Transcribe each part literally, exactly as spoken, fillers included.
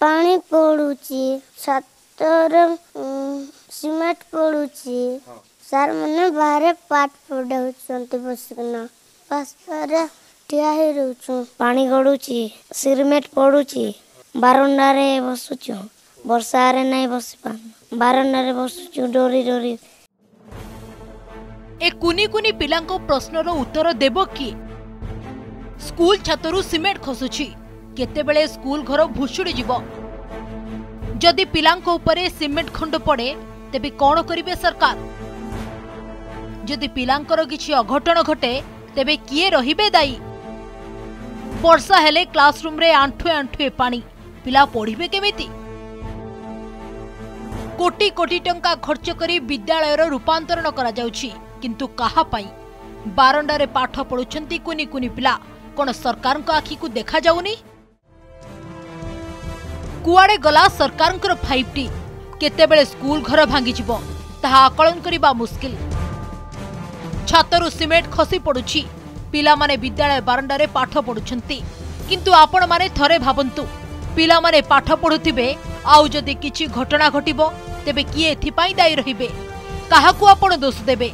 पानी पड़ुची छतर सीमेंट पड़ुची सार मैंने बाहर पाठ पढ़ाउछंती बसिकना पास्तारे ठिया हे रहउछु पानी गडुची सीमेंट पड़ुची बारंडा रे बसुछु वर्षा रे नहीं बसी पान बारंडा रे बसुछु डोरी डोरी। ए कुनी कुनी पिलांको प्रश्नर उत्तर देबो कि स्कूल छातरु सीमेंट खसुची केतेबेले स्कूल घर भुशुड़ी जीवो जदि पिलांको उपरे सीमेंट खंड पड़े तेबे कोन करिवे सरकार जदि पिलांकर किछि अघटन घटे तेबे किए रहिबे दायी वर्षा हेले क्लासरूम रे आंठुए आंठुए पानी पिला पढ़िबे केमिति कोटी कोटी टंका खर्च करी विद्यालयर रूपांतरण करा जाउछि किंतु कहा पाई बारंडा रे पाठ पढुछंती कुनी कुनी पिला कोन सरकार को आखी को देखा जाउनी कुआडे गला सरकार फाइव टी केतेबेले स्कूल घर भांगी जिवो ताहा आकलन करिबा मुश्किल छातरु सीमेंट खसी पडुछि पिला माने विद्यालय बारंडा रे पाठ पढुछंती किंतु आपण माने थरे भाबंतु पिला माने पाठ पढुथिबे आउ जदि किछि घटना घटिबो तेबे किए एथि पई दायी रहिबे काहाकू आपण दोष देबे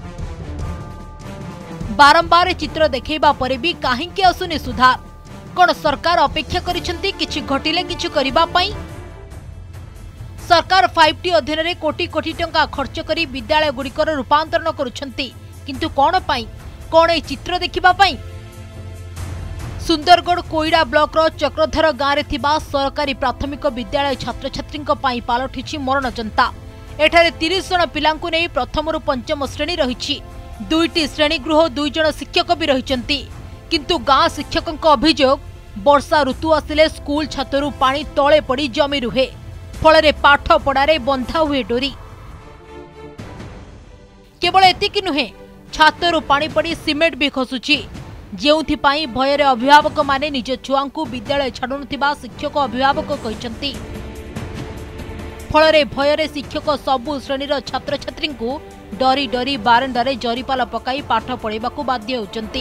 बारंबार चित्र देखैबा परे भी काहेकि आसुनी सुधार कोन सरकार अपेक्षा करिसंती किछि घटिले किछि करिबा पई सरकार फाइव टी अधीन रे कोटी कोटी टंका खर्च करी विद्यालय गुड़िकर रूपांतरण करुछंती किंतु कोन पई कोन ए चित्र देखिबा पई सुंदरगढ़ कोईडा ब्लॉक रो चक्रधर गाँव रे थिबा सरकारी प्राथमिक विद्यालय छात्र छात्री पई पालठिछि मरण जनता एठारे तीस जन पिलांकु नै प्रथम रु पंचम श्रेणी रहिछि दुईटी श्रेणी गृह दुई जन शिक्षक भी रहिछंती किंतु गाँ शिक्षकक अभियोग वर्षा ऋतु आसिले स्कूल छातरु पानी तळे पड़ी जमी रुहे फल पाठ पढ़ारे बंधा हुए डोरी केवल एतिकी नुहे छातरु पानी पड़ी सीमेंट भी खसुची जेउथिपाई भୟରେ अभिभावक माने निज छुआंकु विद्यालय छाडुनथिबा शिक्षक अभिभावक कहिसंती फल भୟରେ शिक्षक सबु श्रेणीर छात्र छात्री को डरी डरी बारंडारे जरीपाल पकाई पाठ पढ़ाइबाकू बाध्य होचंती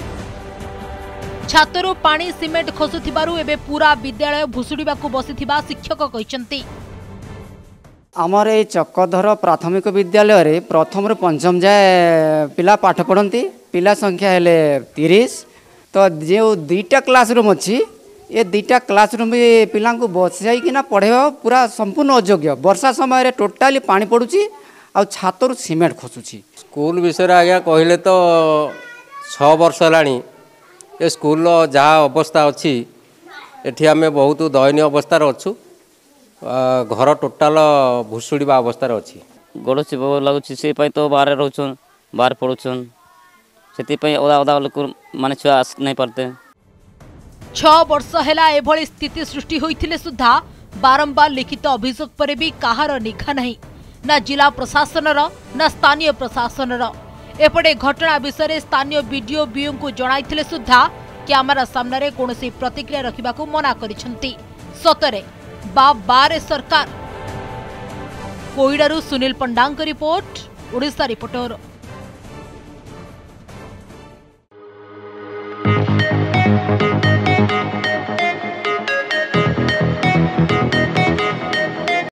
छातरु पानी सीमेंट खसुथिबारु एबे पूरा विद्यालय भुसुड़ीबाकू बसिथिबा शिक्षक कहिसंती आमर ए चक्रधर प्राथमिक विद्यालय रे प्रथम रु पंचम जाए पिला पाठ पढ़ती पिला संख्या हेले तीस तो जो दुईटा क्लासरूम अच्छी ये दुईटा क्लासरूम पिला बस जाइना पढ़ेबा पूरा संपूर्ण अयोग्य वर्षा समय टोटाली पानी पड़ुची आ छातरु सीमेंट खसुची स्कूल विषय आज्ञा कहले तो छः वर्ष है ये स्कूल जहाँ अवस्था अच्छी एठी आम बहुत दयनीय अवस्था अच्छु घर टोटाल भुसुड़ा अवस्था अच्छी गड़ुची लगुच से तो बाहर रोचन बाहर पढ़ुन से ओदा ओदा लोक माने छुआ आस नहीं पारते छह वर्ष हैला एभली स्थिति सृष्टि होइथिले सुधा बारंबार लिखित अभियोग पर भी कहार निखा नहीं ना जिला प्रशासन ना स्थानीय प्रशासन एपटे घटना विषय स्थानीय बीडीओ बीओ को जणाइथिले सुधा कैमरा सामने कौनसी प्रतिक्रिया रखा मना करिसेंती सतरे बा बारे सरकार कोईडारू सुनील पंडांग रिपोर्ट ओडिशा रिपोर्टर।